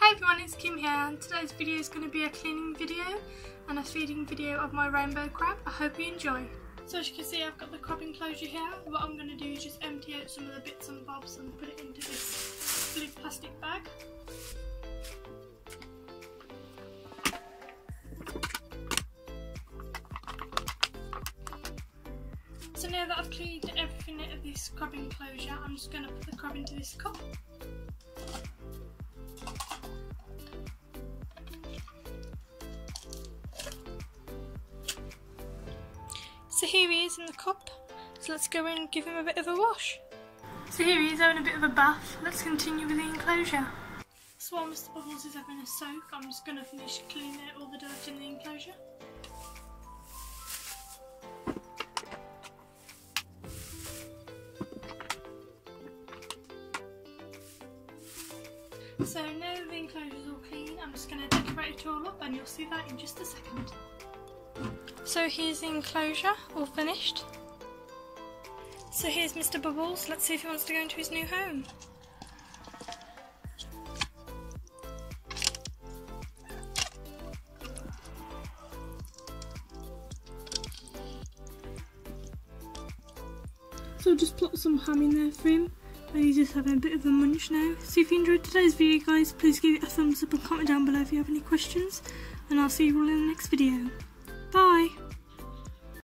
Hey everyone, it's Kim here, and today's video is going to be a cleaning video and a feeding video of my rainbow crab. I hope you enjoy. So as you can see, I've got the crab enclosure here. What I'm going to do is just empty out some of the bits and bobs and put it into this blue plastic bag. So now that I've cleaned everything out of this crab enclosure, I'm just going to put the crab into this cup. So here he is in the cup, so let's go and give him a bit of a wash. So here he is having a bit of a bath. Let's continue with the enclosure. So while Mr Bubbles is having a soak, I'm just going to finish cleaning out all the dirt in the enclosure. So now the enclosure is all clean, I'm just going to decorate it all up and you'll see that in just a second. So here's the enclosure, all finished. So here's Mr Bubbles, let's see if he wants to go into his new home. So just plop some ham in there for him, and he's just having a bit of a munch now. So if you enjoyed today's video guys, please give it a thumbs up and comment down below if you have any questions, and I'll see you all in the next video. Bye!